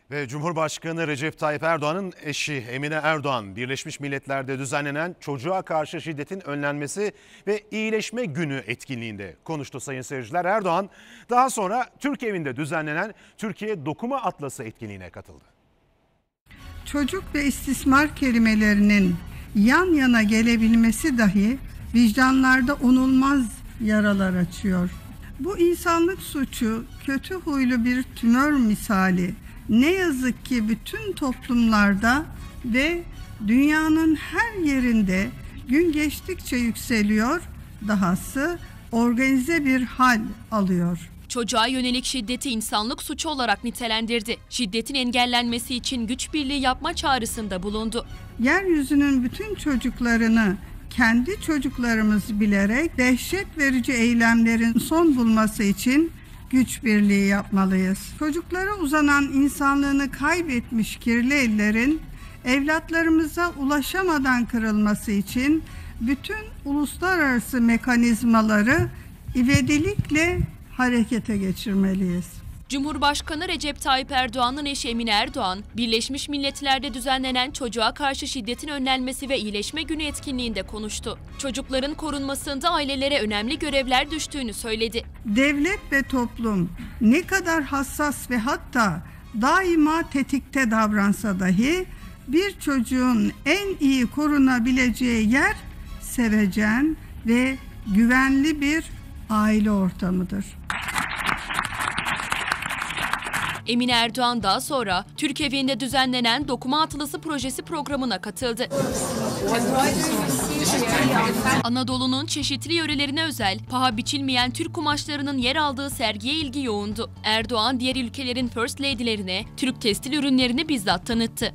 Ve Cumhurbaşkanı Recep Tayyip Erdoğan'ın eşi Emine Erdoğan, Birleşmiş Milletler'de düzenlenen çocuğa karşı şiddetin önlenmesi ve iyileşme günü etkinliğinde konuştu sayın seyirciler. Erdoğan daha sonra Türk Evi'nde düzenlenen Türkiye Dokuma Atlası etkinliğine katıldı. Çocuk ve istismar kelimelerinin yan yana gelebilmesi dahi vicdanlarda unulmaz yaralar açıyor. Bu insanlık suçu kötü huylu bir tümör misali. Ne yazık ki bütün toplumlarda ve dünyanın her yerinde gün geçtikçe yükseliyor, dahası organize bir hal alıyor. Çocuğa yönelik şiddeti insanlık suçu olarak nitelendirdi. Şiddetin engellenmesi için güç birliği yapma çağrısında bulundu. Yeryüzünün bütün çocuklarını kendi çocuklarımız bilerek dehşet verici eylemlerin son bulması için güç birliği yapmalıyız. Çocuklara uzanan insanlığını kaybetmiş kirli ellerin evlatlarımıza ulaşamadan kırılması için bütün uluslararası mekanizmaları ivedilikle harekete geçirmeliyiz. Cumhurbaşkanı Recep Tayyip Erdoğan'ın eşi Emine Erdoğan, Birleşmiş Milletler'de düzenlenen çocuğa karşı şiddetin önlenmesi ve iyileşme günü etkinliğinde konuştu. Çocukların korunmasında ailelere önemli görevler düştüğünü söyledi. Devlet ve toplum ne kadar hassas ve hatta daima tetikte davransa dahi bir çocuğun en iyi korunabileceği yer sevecen ve güvenli bir aile ortamıdır. Emine Erdoğan daha sonra Türk Evi'nde düzenlenen Dokuma Atlası projesi programına katıldı. Anadolu'nun çeşitli yörelerine özel, paha biçilmeyen Türk kumaşlarının yer aldığı sergiye ilgi yoğundu. Erdoğan diğer ülkelerin First Lady'lerine Türk tekstil ürünlerini bizzat tanıttı.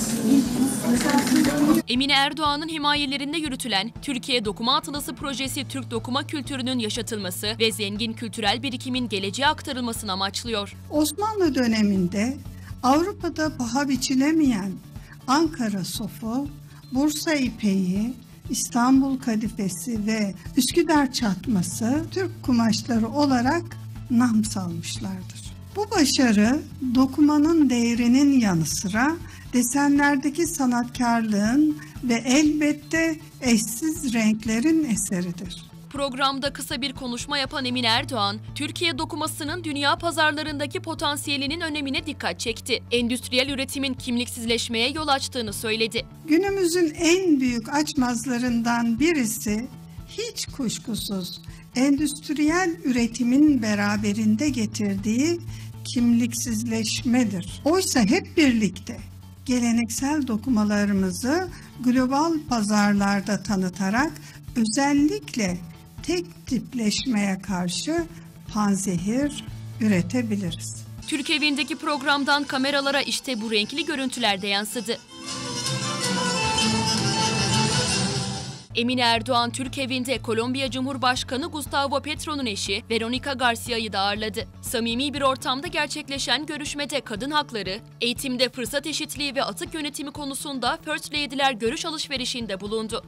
Emine Erdoğan'ın himayelerinde yürütülen Türkiye Dokuma Atlası projesi Türk dokuma kültürünün yaşatılması ve zengin kültürel birikimin geleceğe aktarılmasını amaçlıyor. Osmanlı döneminde Avrupa'da paha biçilemeyen Ankara sofu, Bursa ipeği, İstanbul kadifesi ve Üsküdar çatması Türk kumaşları olarak nam salmışlardır. Bu başarı dokumanın değerinin yanı sıra desenlerdeki sanatkarlığın ve elbette eşsiz renklerin eseridir. Programda kısa bir konuşma yapan Emine Erdoğan, Türkiye dokumasının dünya pazarlarındaki potansiyelinin önemine dikkat çekti. Endüstriyel üretimin kimliksizleşmeye yol açtığını söyledi. Günümüzün en büyük açmazlarından birisi hiç kuşkusuz endüstriyel üretimin beraberinde getirdiği kimliksizleşmedir. Oysa hep birlikte geleneksel dokumalarımızı global pazarlarda tanıtarak özellikle tek tipleşmeye karşı panzehir üretebiliriz. Türk Evi'ndeki programdan kameralara işte bu renkli görüntüler de yansıdı. Emine Erdoğan Türk Evi'nde Kolombiya Cumhurbaşkanı Gustavo Petro'nun eşi Veronica Garcia'yı da ağırladı. Samimi bir ortamda gerçekleşen görüşmede kadın hakları, eğitimde fırsat eşitliği ve atık yönetimi konusunda First Lady'ler görüş alışverişinde bulundu.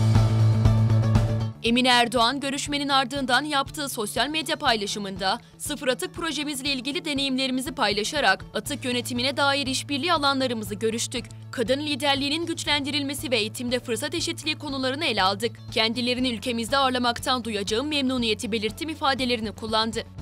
Emine Erdoğan görüşmenin ardından yaptığı sosyal medya paylaşımında sıfır atık projemizle ilgili deneyimlerimizi paylaşarak atık yönetimine dair işbirliği alanlarımızı görüştük. Kadın liderliğinin güçlendirilmesi ve eğitimde fırsat eşitliği konularını ele aldık. Kendilerini ülkemizde ağırlamaktan duyacağım memnuniyeti belirttim ifadelerini kullandı.